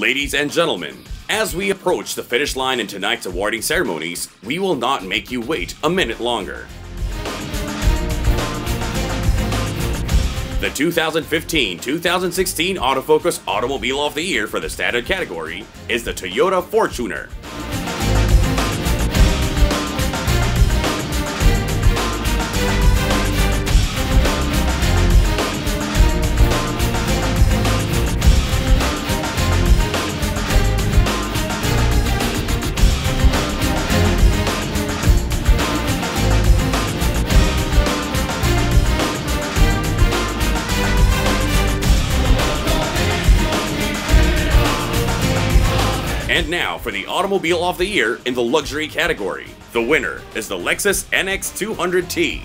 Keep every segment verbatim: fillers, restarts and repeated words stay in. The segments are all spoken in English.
Ladies and gentlemen, as we approach the finish line in tonight's awarding ceremonies, we will not make you wait a minute longer. The two thousand fifteen two thousand sixteen Autofocus Automobile of the Year for the standard category is the Toyota Fortuner. And now for the Automobile of the Year in the luxury category. The winner is the Lexus N X two hundred T.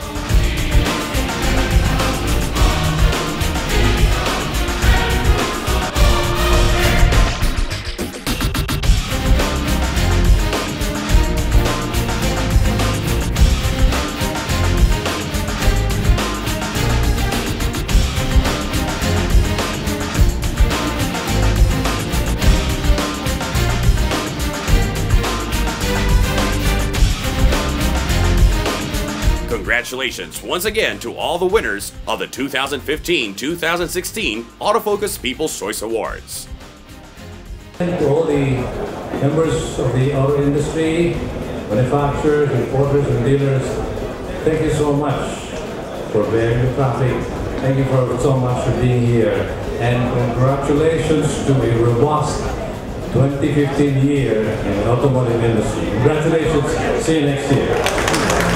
Congratulations once again to all the winners of the two thousand fifteen two thousand sixteen Autofocus People's Choice Awards. And to all the members of the auto industry, manufacturers, importers and dealers, thank you so much for bearing the traffic. Thank you for so much for being here. And congratulations to a robust twenty fifteen year in the automotive industry. Congratulations. See you next year.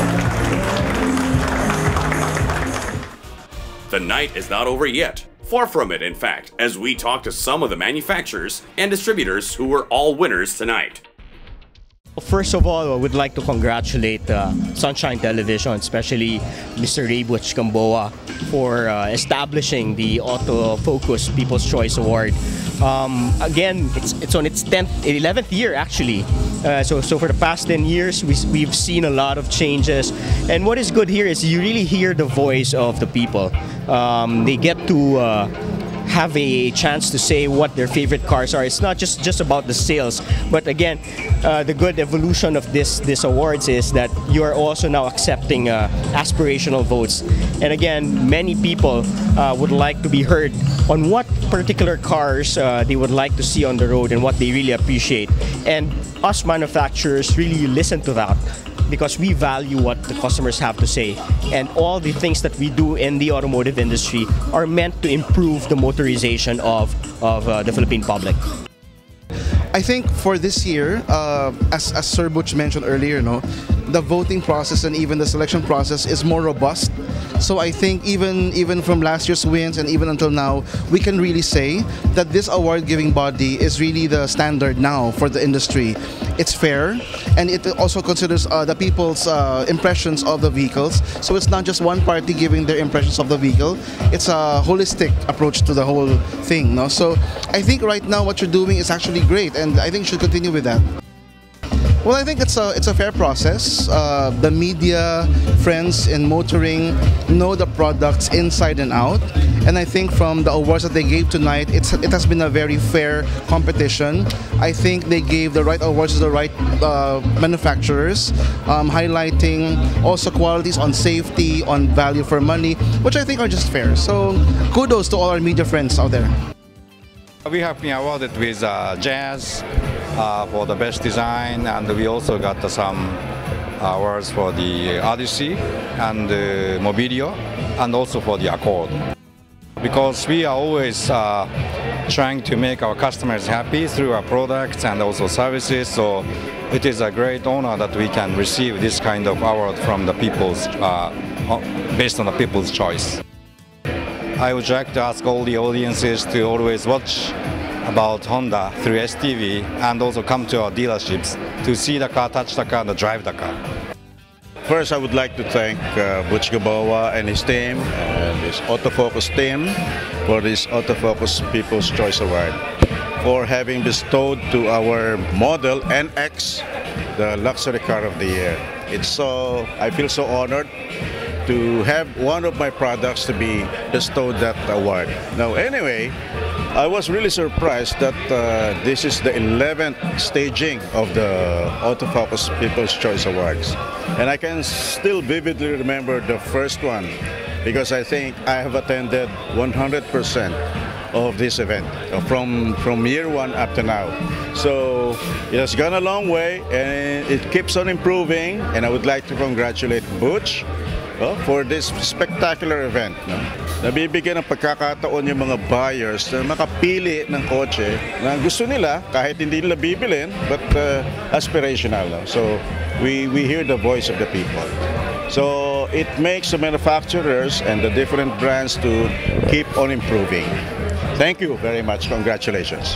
The night is not over yet. Far from it, in fact, as we talk to some of the manufacturers and distributors who were all winners tonight. First of all, I would like to congratulate uh, Sunshine Television, especially Mister Ray Butch Gamboa, for uh, establishing the Autofocus People's Choice Award. Um, again, it's it's on its tenth, eleventh year actually. Uh, so so for the past ten years, we, we've seen a lot of changes. And what is good here is you really hear the voice of the people. Um, they get to uh, have a chance to say what their favorite cars are. It's not just just about the sales, but again, uh, the good evolution of this this awards is that you are also now accepting uh, aspirational votes. And again, many people uh, would like to be heard on what particular cars uh, they would like to see on the road and what they really appreciate. And us manufacturers really listen to that, because we value what the customers have to say. And all the things that we do in the automotive industry are meant to improve the motorization of, of uh, the Philippine public. I think for this year, uh, as, as Sir Butch mentioned earlier, no, the voting process and even the selection process is more robust. So I think even even from last year's wins and even until now, we can really say that this award-giving body is really the standard now for the industry. It's fair, and it also considers uh, the people's uh, impressions of the vehicles. So it's not just one party giving their impressions of the vehicle. It's a holistic approach to the whole thing. No? So I think right now what you're doing is actually great, and I think you should continue with that. Well, I think it's a it's a fair process. Uh, the media, friends in motoring know the products inside and out, and I think from the awards that they gave tonight, it's it has been a very fair competition. I think they gave the right awards to the right uh, manufacturers, um, highlighting also qualities on safety, on value for money, which I think are just fair. So kudos to all our media friends out there. We have been awarded with uh, Jazz uh, for the best design, and we also got uh, some awards for the Odyssey and the Mobilio, and also for the Accord. Because we are always uh, trying to make our customers happy through our products and also services, so it is a great honor that we can receive this kind of award from the people's, uh, based on the people's choice. I would like to ask all the audiences to always watch about Honda through S T V and also come to our dealerships to see the car, touch the car, and drive the car. First, I would like to thank uh, Butch Gamboa and his team and his Autofocus team for this Autofocus People's Choice Award, for having bestowed to our model N X the luxury car of the year. It's so, I feel so honored to have one of my products to be bestowed that award. Now, anyway, I was really surprised that uh, this is the eleventh staging of the Autofocus People's Choice Awards. And I can still vividly remember the first one because I think I have attended one hundred percent of this event uh, from, from year one up to now. So it has gone a long way and it keeps on improving, and I would like to congratulate Butch uh, for this spectacular event. No? Nabibigyan ng pagkakataon yung mga buyers na makapili ng kotse na gusto nila kahit hindi nila bibilin, but uh, aspirational. No? So we, we hear the voice of the people. So it makes the manufacturers and the different brands to keep on improving. Thank you very much. Congratulations.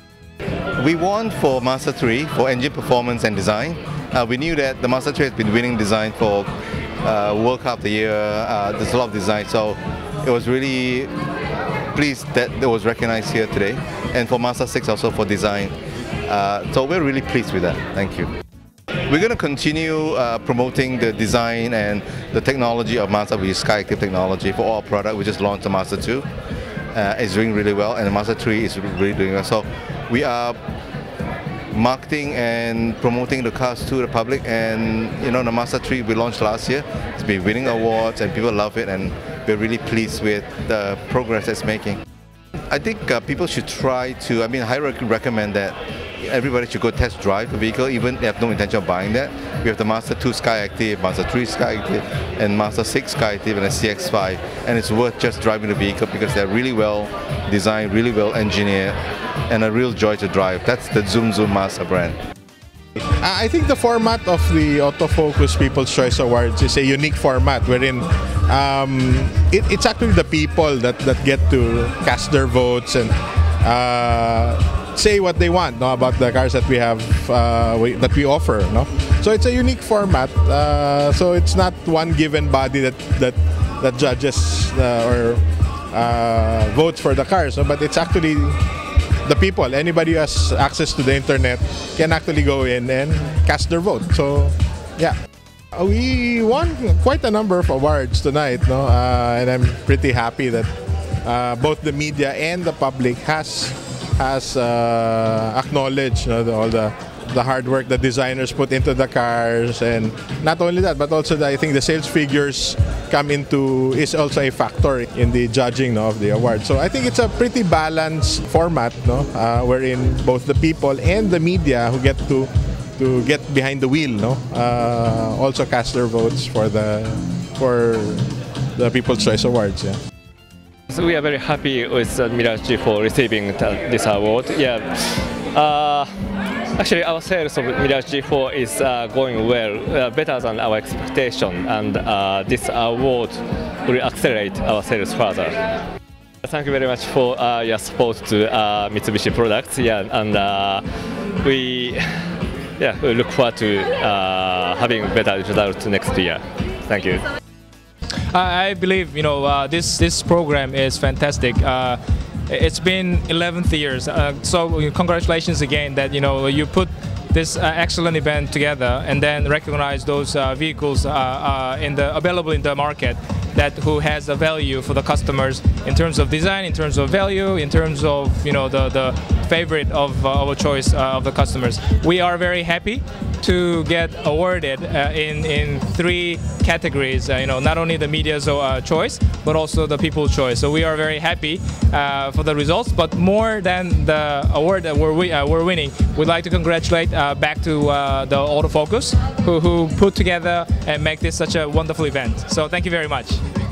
We won for Master three for engine performance and design. Uh, we knew that the Master three has been winning design for uh, World Cup of the year. Uh, there's a lot of design, so it was really pleased that it was recognized here today. And for Master six also for design. Uh, so we're really pleased with that. Thank you. We're going to continue uh, promoting the design and the technology of Mazda with SkyActiv technology for all our product. We just launched the Master two. Uh, it's doing really well, and the Master three is really doing well. So we are marketing and promoting the cars to the public, and you know, the Master three we launched last year. It's been winning awards and people love it, and we're really pleased with the progress it's making. I think uh, people should try to, I mean, I highly recommend that everybody should go test drive a vehicle, even if they have no intention of buying that. We have the Master two SkyActiv, Master three SkyActiv, and Master six SkyActiv, and a C X five. And it's worth just driving the vehicle because they're really well designed, really well engineered, and a real joy to drive. That's the Zoom Zoom Mazda brand. I think the format of the Autofocus People's Choice Awards is a unique format wherein um, it, it's actually the people that, that get to cast their votes and uh, say what they want, no, about the cars that we have, uh, we, that we offer. No? So it's a unique format. Uh, so it's not one given body that that that judges uh, or uh, votes for the cars, no? But it's actually the people. Anybody who has access to the internet can actually go in and cast their vote. So, yeah. We won quite a number of awards tonight, no? Uh, and I'm pretty happy that uh, both the media and the public has has uh, acknowledged, you know, the, all the the hard work the designers put into the cars, and not only that, but also the, I think the sales figures come into is also a factor in the judging, no, of the award. So I think it's a pretty balanced format, no, uh, wherein both the people and the media who get to to get behind the wheel, no, uh, also cast their votes for the for the People's Choice Awards. Yeah. So we are very happy with uh, Mirage G for receiving this award. Yeah. Uh, Actually, our sales of Mirage G four is uh, going well, uh, better than our expectation, and uh, this award will accelerate our sales further. Thank you very much for uh, your support to uh, Mitsubishi products. Yeah, and uh, we, yeah, we look forward to uh, having better results next year. Thank you. I believe, you know, uh, this this program is fantastic. Uh, It's been eleven years, uh, so congratulations again that, you know, you put this uh, excellent event together and then recognize those uh, vehicles uh, uh, in the available in the market that who has a value for the customers in terms of design, in terms of value, in terms of, you know, the the favorite of uh, our choice uh, of the customers. We are very happy to get awarded uh, in in three categories. Uh, you know, not only the media's uh, choice, but also the people's choice. So we are very happy uh, for the results. But more than the award that we're we, uh, we're winning, we'd like to congratulate uh, back to uh, the Autofocus who who put together and make this such a wonderful event. So thank you very much.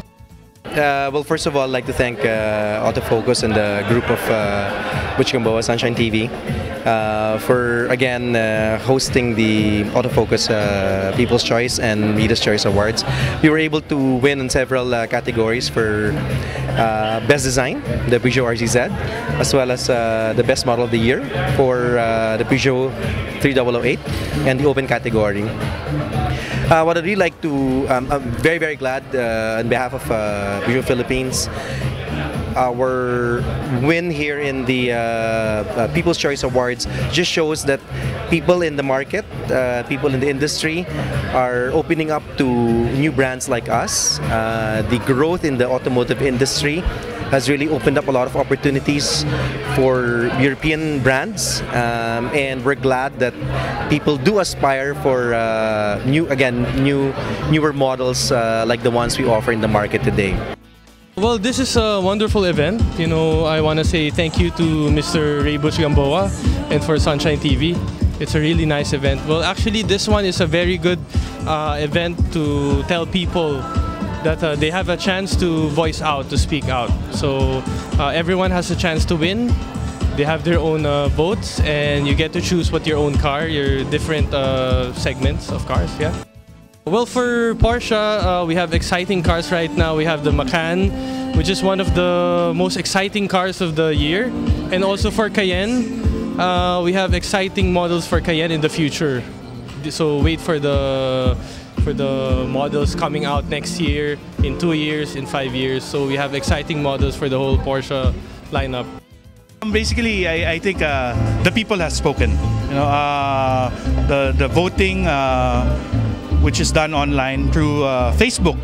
Uh, well, first of all, I'd like to thank uh, Autofocus and the group of uh, Butch Gamboa, Sunshine T V, uh, for again uh, hosting the Autofocus uh, People's Choice and Media's Choice Awards. We were able to win in several uh, categories for uh, Best Design, the Peugeot R Z Z, as well as uh, the Best Model of the Year for uh, the Peugeot three thousand eight, and the Open category. Uh, what I'd really like to, um, I'm very, very glad uh, on behalf of uh, Peugeot Philippines, our win here in the uh, uh, People's Choice Awards just shows that people in the market, uh, people in the industry are opening up to new brands like us. Uh, the growth in the automotive industry has really opened up a lot of opportunities for European brands, um, and we're glad that people do aspire for uh, new, again, new, newer models uh, like the ones we offer in the market today. Well, this is a wonderful event. You know, I want to say thank you to Mister Ray Butch Gamboa and for Sunshine T V. It's a really nice event. Well, actually, this one is a very good uh, event to tell people that uh, they have a chance to voice out, to speak out. So uh, everyone has a chance to win. They have their own uh, votes, and you get to choose what your own car, your different uh, segments of cars. Yeah. Well, for Porsche, uh, we have exciting cars right now. We have the Macan, which is one of the most exciting cars of the year, and also for Cayenne, uh, we have exciting models for Cayenne in the future. So wait for the for the models coming out next year, in two years, in five years. So we have exciting models for the whole Porsche lineup. Basically, I, I think uh, the people have spoken. You know, uh, the the voting, uh, which is done online through uh, Facebook,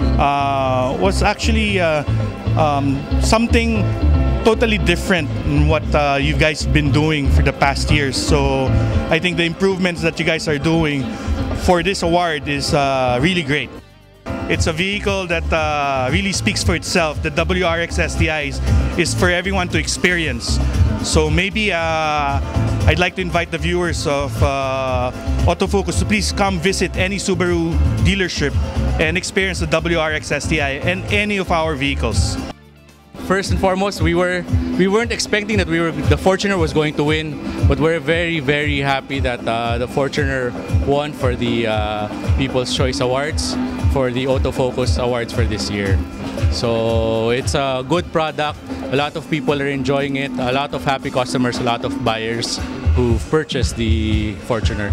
uh, was actually uh, um, something totally different than what uh, you guys have been doing for the past years. So I think the improvements that you guys are doing for this award is uh, really great. It's a vehicle that uh, really speaks for itself. The W R X S T I is, is for everyone to experience. So maybe uh, I'd like to invite the viewers of uh, Autofocus to please come visit any Subaru dealership and experience the W R X S T I and any of our vehicles. First and foremost, we were we weren't expecting that we were the Fortuner was going to win, but we're very very happy that uh, the Fortuner won for the uh, People's Choice Awards, for the Autofocus Awards for this year. So it's a good product. A lot of people are enjoying it. A lot of happy customers, a lot of buyers who've purchased the Fortuner.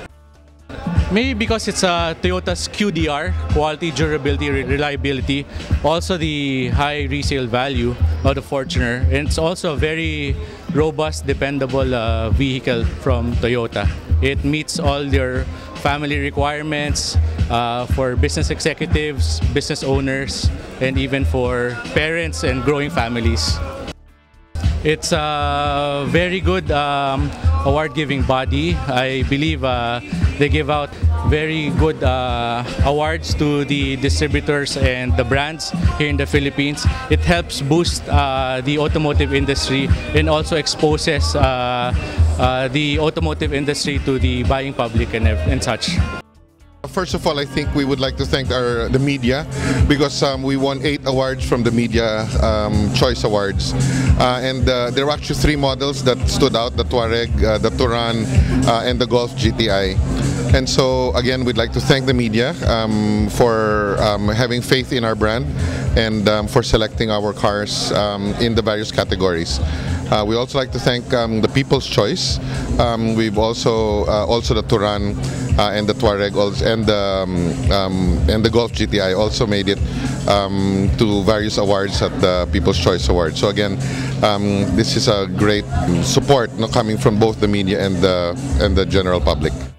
Maybe because it's a Toyota's Q D R, quality, durability, reliability, also the high resale value of the Fortuner, and it's also a very robust, dependable uh, vehicle from Toyota. It meets all your family requirements uh, for business executives, business owners, and even for parents and growing families. It's a very good um, award-giving body. I believe uh, they give out very good uh, awards to the distributors and the brands here in the Philippines. It helps boost uh, the automotive industry and also exposes uh, uh, the automotive industry to the buying public and, and such. First of all, I think we would like to thank our the media, because um, we won eight awards from the Media um, Choice Awards, uh, and uh, there were actually three models that stood out: the Touareg, uh, the Touran, uh, and the Golf G T I. And so again, we'd like to thank the media um, for um, having faith in our brand and um, for selecting our cars um, in the various categories. Uh, we also like to thank um, the People's Choice. Um, we've also uh, also the Touran uh, and the Touareg also, and the um, um, and the Golf G T I also made it um, to various awards at the People's Choice Awards. So again, um, this is a great support, no, coming from both the media and the and the general public.